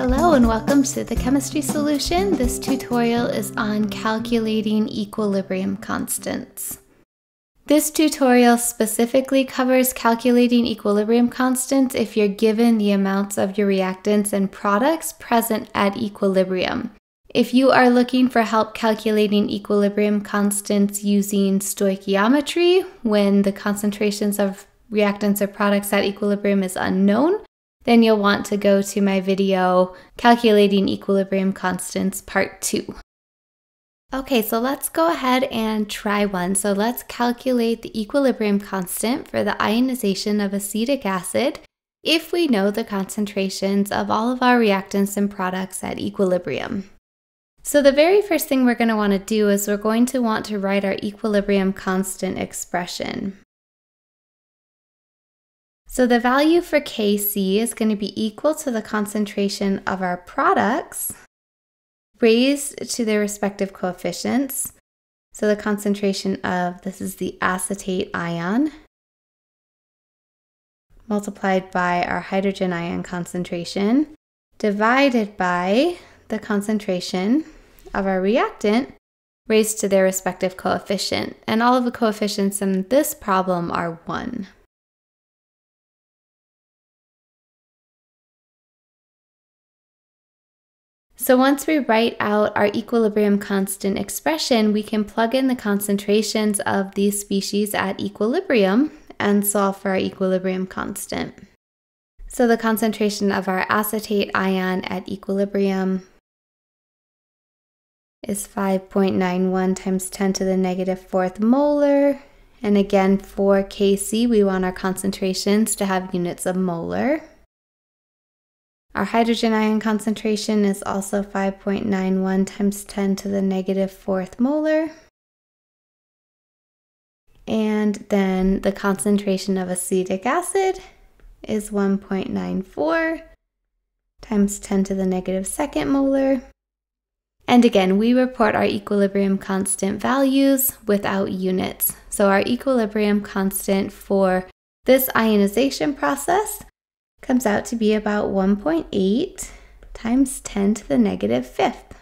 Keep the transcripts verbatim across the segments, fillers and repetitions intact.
Hello and welcome to the Chemistry Solution. This tutorial is on calculating equilibrium constants. This tutorial specifically covers calculating equilibrium constants if you're given the amounts of your reactants and products present at equilibrium. If you are looking for help calculating equilibrium constants using stoichiometry, when the concentrations of reactants or products at equilibrium is unknown, then you'll want to go to my video, Calculating Equilibrium Constants, Part two. Okay, so let's go ahead and try one. So let's calculate the equilibrium constant for the ionization of acetic acid if we know the concentrations of all of our reactants and products at equilibrium. So the very first thing we're going to want to do is we're going to want to write our equilibrium constant expression. So the value for K C is going to be equal to the concentration of our products raised to their respective coefficients. So the concentration of, this is the acetate ion, multiplied by our hydrogen ion concentration, divided by the concentration of our reactant raised to their respective coefficient. And all of the coefficients in this problem are one. So once we write out our equilibrium constant expression, we can plug in the concentrations of these species at equilibrium and solve for our equilibrium constant. So the concentration of our acetate ion at equilibrium is five point nine one times ten to the negative fourth molar. And again, for K C, we want our concentrations to have units of molar. Our hydrogen ion concentration is also five point nine one times ten to the negative fourth molar. And then the concentration of acetic acid is one point nine four times ten to the negative second molar. And again, we report our equilibrium constant values without units. So our equilibrium constant for this ionization process comes out to be about one point eight times ten to the negative fifth.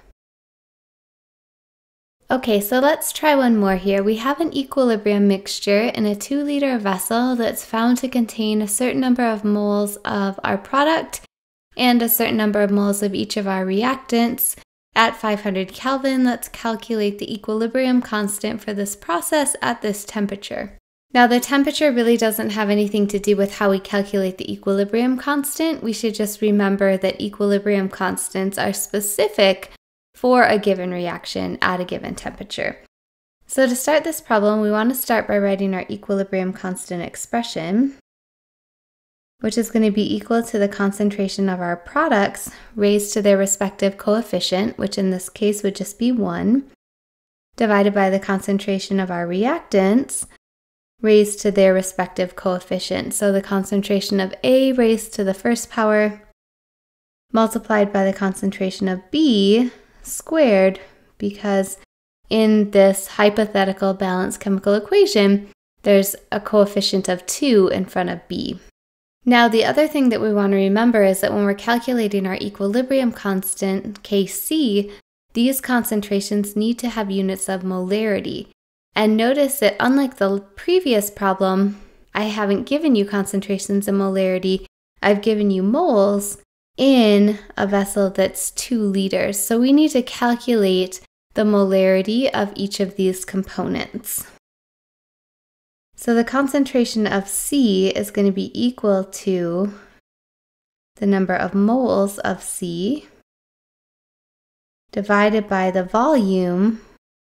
Okay, so let's try one more here. We have an equilibrium mixture in a two liter vessel that's found to contain a certain number of moles of our product and a certain number of moles of each of our reactants. At five hundred Kelvin, let's calculate the equilibrium constant for this process at this temperature. Now, the temperature really doesn't have anything to do with how we calculate the equilibrium constant. We should just remember that equilibrium constants are specific for a given reaction at a given temperature. So to start this problem, we want to start by writing our equilibrium constant expression, which is going to be equal to the concentration of our products raised to their respective coefficient, which in this case would just be one, divided by the concentration of our reactants raised to their respective coefficient. So the concentration of A raised to the first power multiplied by the concentration of B squared, because in this hypothetical balanced chemical equation, there's a coefficient of two in front of B. Now, the other thing that we want to remember is that when we're calculating our equilibrium constant, K C, these concentrations need to have units of molarity. And notice that unlike the previous problem, I haven't given you concentrations and molarity. I've given you moles in a vessel that's two liters. So we need to calculate the molarity of each of these components. So the concentration of C is going to be equal to the number of moles of C divided by the volume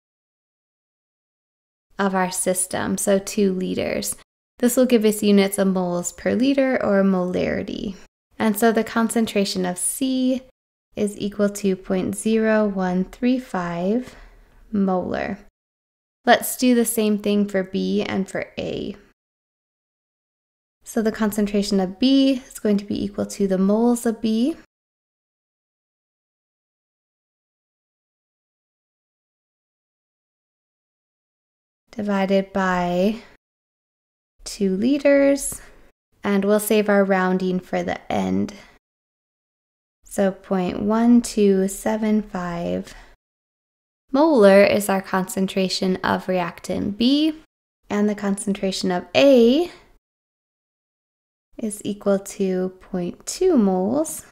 of our system, so two liters. This will give us units of moles per liter or molarity. And so the concentration of C is equal to zero point zero one three five molar. Let's do the same thing for B and for A. So the concentration of B is going to be equal to the moles of B divided by two liters, and we'll save our rounding for the end. So zero point one two seven five molar is our concentration of reactant B, and the concentration of A is equal to zero point two moles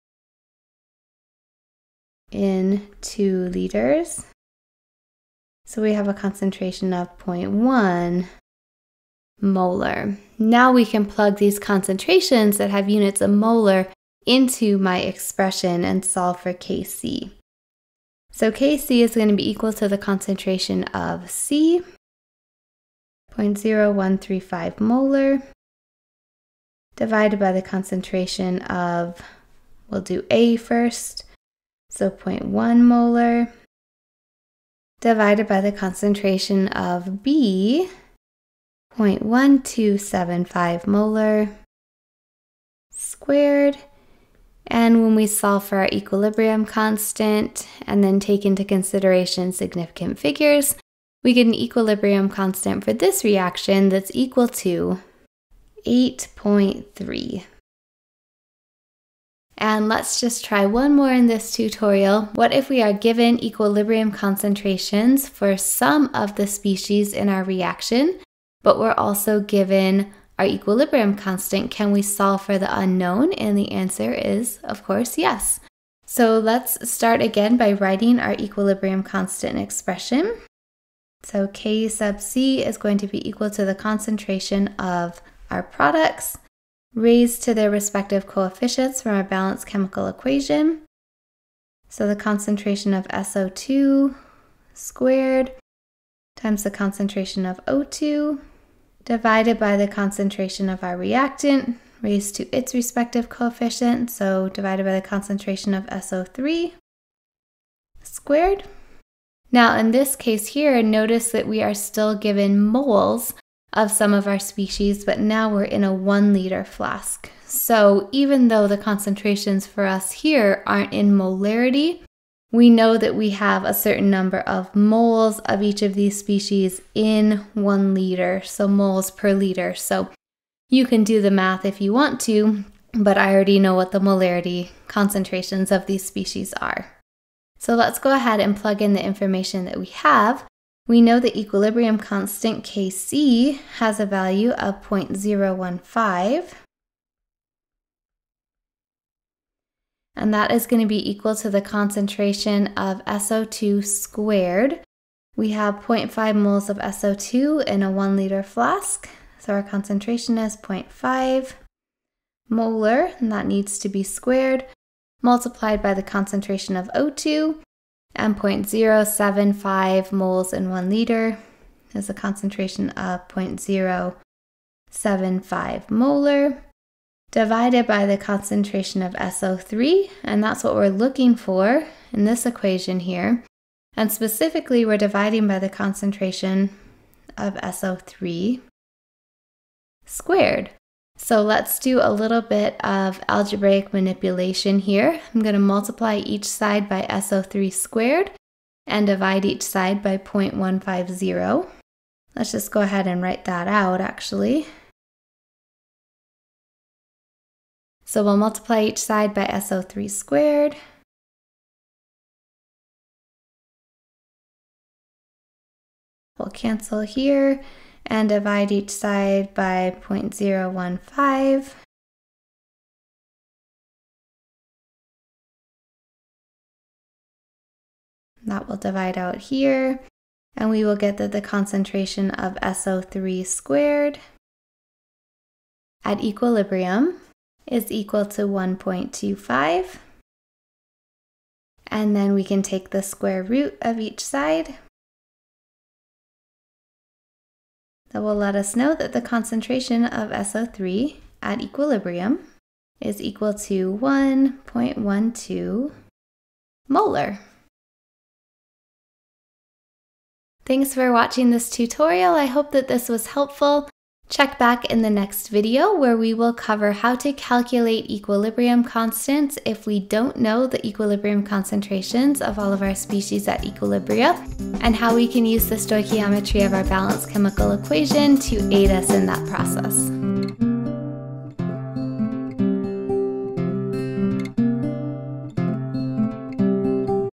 in two liters. So we have a concentration of zero point one molar. Now we can plug these concentrations that have units of molar into my expression and solve for K C. So K C is going to be equal to the concentration of C, zero point zero one three five molar, divided by the concentration of, we'll do A first, so zero point one molar, divided by the concentration of B, zero point one two seven five molar, squared. And when we solve for our equilibrium constant and then take into consideration significant figures, we get an equilibrium constant for this reaction that's equal to eight point three. And let's just try one more in this tutorial. What if we are given equilibrium concentrations for some of the species in our reaction, but we're also given our equilibrium constant? Can we solve for the unknown? And the answer is, of course, yes. So let's start again by writing our equilibrium constant expression. So K sub C is going to be equal to the concentration of our products raised to their respective coefficients from our balanced chemical equation. So the concentration of S O two squared times the concentration of O two divided by the concentration of our reactant raised to its respective coefficient, so divided by the concentration of S O three squared. Now in this case here, notice that we are still given moles of some of our species, but now we're in a one liter flask. So even though the concentrations for us here aren't in molarity, we know that we have a certain number of moles of each of these species in one liter, so moles per liter. So you can do the math if you want to, but I already know what the molarity concentrations of these species are. So let's go ahead and plug in the information that we have. We know the equilibrium constant K C has a value of zero point zero one five. And that is going to be equal to the concentration of S O two squared. We have zero point five moles of S O two in a one liter flask. So our concentration is zero point five molar, and that needs to be squared, multiplied by the concentration of O two, and zero point zero seven five moles in one liter is a concentration of zero point zero seven five molar, divided by the concentration of S O three, and that's what we're looking for in this equation here. And specifically, we're dividing by the concentration of S O three squared. So let's do a little bit of algebraic manipulation here. I'm going to multiply each side by S O three squared and divide each side by zero point one five zero. Let's just go ahead and write that out actually. So we'll multiply each side by S O three squared. We'll cancel here and divide each side by zero point zero one five. That will divide out here, and we will get that the concentration of S O three squared at equilibrium is equal to one point two five. And then we can take the square root of each side. That will let us know that the concentration of S O three at equilibrium is equal to one point one two molar. Thanks for watching this tutorial. I hope that this was helpful. Check back in the next video where we will cover how to calculate equilibrium constants if we don't know the equilibrium concentrations of all of our species at equilibria, and how we can use the stoichiometry of our balanced chemical equation to aid us in that process.